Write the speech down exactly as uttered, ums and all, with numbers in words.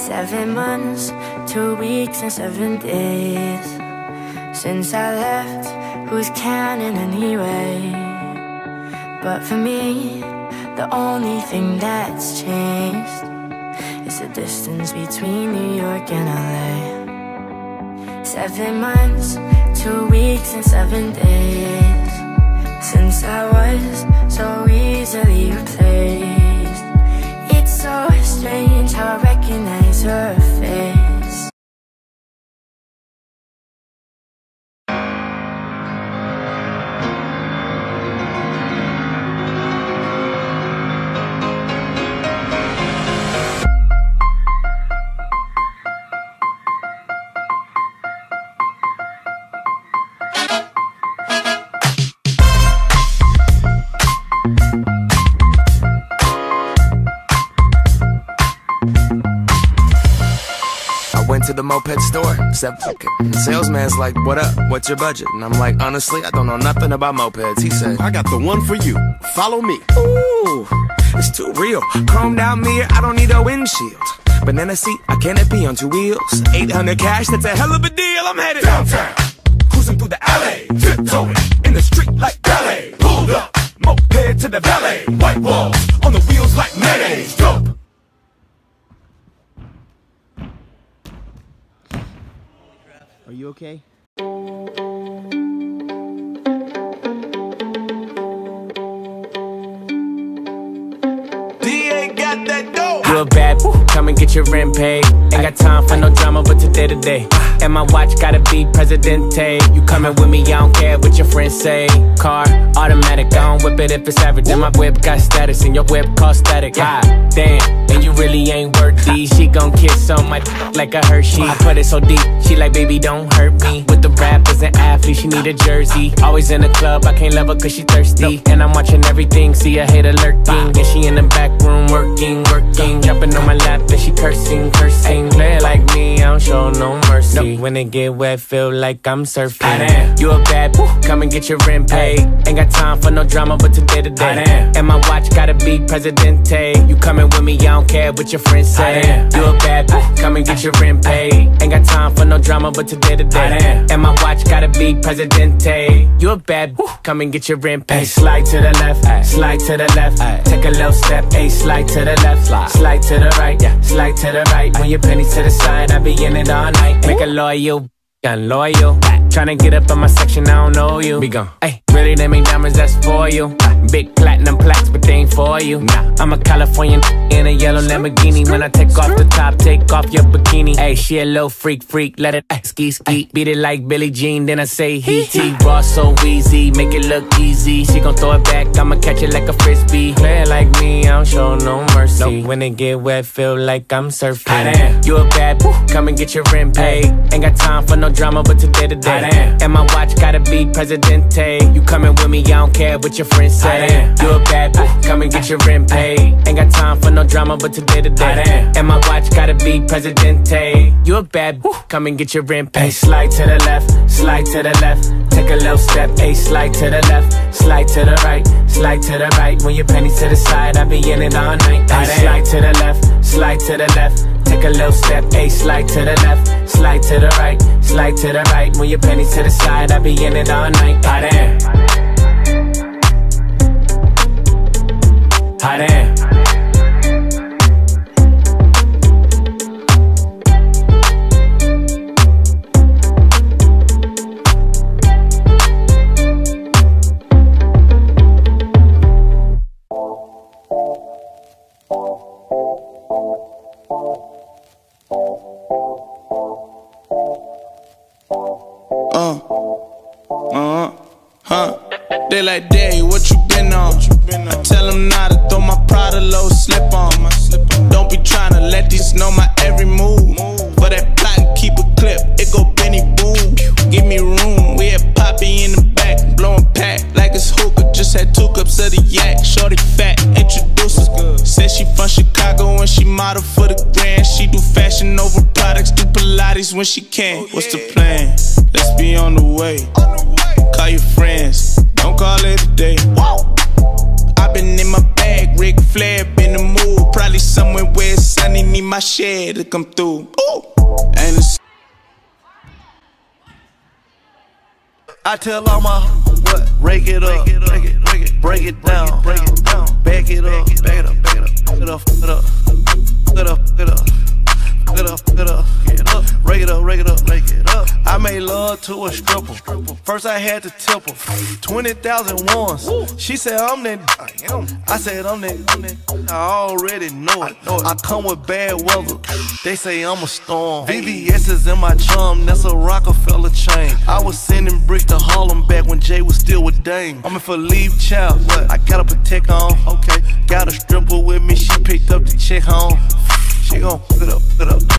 Seven months, two weeks and seven days since I left, who's counting anyway? But for me, the only thing that's changed is the distance between New York and L A. Seven months, two weeks and seven days since I was so easily replaced. It's so strange how I recognize her face. To the moped store, except the salesman's like, what up, what's your budget? And I'm like, honestly, I don't know nothing about mopeds. He said, I got the one for you, follow me. Ooh, it's too real. Chrome down mirror, I don't need a windshield. Banana seat, I can't be on two wheels. eight hundred cash, that's a hell of a deal. I'm headed downtown, cruising through the alley, tiptoeing in the street like ballet. Pulled up, moped to the valet. White walls on the wheels like mayonnaise. Dope. Are you okay? D A got that dope. You a bad, come and get your rent paid. Ain't got time for no drama, but today to day. And my watch gotta be Presidente. You coming with me, I don't care what your friends say. Car, automatic, I don't whip it if it's average. Then my whip got status, and your whip cost static. Ah, damn, and you really ain't worthy. She gon' kiss on my like a Hershey. I put it so deep, she like, baby, don't hurt me. With the rappers and athletes, she need a jersey. Always in the club, I can't love her cause she thirsty. And I'm watching everything, see a hater lurking. And she in the back room working, working. Jumping on my lap, and she cursing, cursing. Play it like me, I don't show no mercy. When it get wet, feel like I'm surfing. You a bad, come and get your rent paid. Ain't got time for no drama, but today to day. And my watch gotta be Presidente. You coming with me, I don't care what your friends say. You a bad, come and get your rent paid. Ain't got time for no drama, but today to day. And my watch gotta be Presidente. You a bad, come and get your rent paid. Slide to the left, slide to the left. Take a little step, a slide to the left, slide to the right, slide to the right. When your pennies to the side, I be in it all night. Make a loyal, gun loyal. Tryna get up in my section, I don't know you. Be gone. Ay, really, they make diamonds, that's for you. Big platinum plaques, but they ain't for you. Nah, I'm a Californian in a yellow Lamborghini. When I take off the top, take off your bikini. Ay, she a little freak, freak, let it ay, ski, ski. Beat it like Billie Jean, then I say he, he. Raw so easy, make it look easy. She gon' throw it back, I'ma catch it like a frisbee. Play it like me, I don't show no mercy. When it get wet, feel like I'm surfing. You a bad, come and get your rent paid. Ain't got time for no drama, but today to day. And my watch gotta be Presidente. You coming with me, I don't care what your friends say. You a bad, come and get your rent paid. Ain't got time for no drama, but today to day. And my watch gotta be Presidente. You a bad, come and get your rent paid. Slide to the left, slide to the left. Take a little step, a slide to the left, slide to the right, slide to the right. When your pennies to the side, I be in it all night. Slide to the left, slide to the left. Take a little step, a slide to the left, slide to the right, slide to the right. When your pennies to the side, I be in it all night. Hot damn. Hot damn. Uh, uh, huh. They like, Daddy, what you been on? I tell them not to throw my Prada low slip on. Don't be trying to let these know my every move. For that plot and keep a clip, it go Benny boom. Give me room, we had Poppy in the back, blowing pack like it's hookah. Just had two cups of the yak, shorty fat, introduce us. Said she from Chicago and she model for the grand. She do fashion over products, do Pilates when she can. What's the plan? Let's be on the way. Call your friends, don't call it a day. I been in my bag, Ric Flair been the mood. Probably somewhere where it's sunny, need my my share to come through. Ooh. And it's I tell all my what? Rake it up, break it, break it, break it, break it down, break it down, back it up, back it up, back it up, get up, get up, get up, get up, get up, get up, get up, rake it up, rake it up, rake it up. I made love to a stripper. First I had to tip her twenty thousand ones. She said I'm that. I said I'm that. I already know it. I come with bad weather. They say I'm a storm. V V S is in my chum. That's a Rockefeller chain. I was sending bricks to Harlem back when Jay was still with Dame. I'm in for leave child. I got a protect on. Okay. Got a stripper with me. She picked up the check home. She gon' put up, put up.